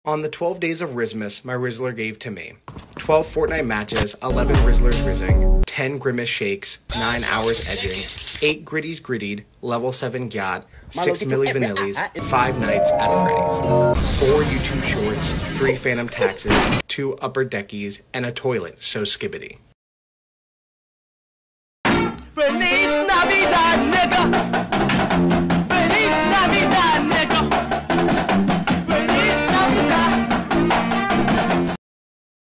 On the 12 days of Rizzmus, my Rizzler gave to me 12 Fortnite matches, 11 Rizzlers rizzing, 10 Grimace shakes, 9 hours edging, 8 gritties grittied, level 7 gyat, 6 milli vanillis, 5 nights at Freddy's, 4 YouTube shorts, 3 phantom taxes, 2 upper deckies, and a toilet so skibbity. Feliz Navidad, nigga!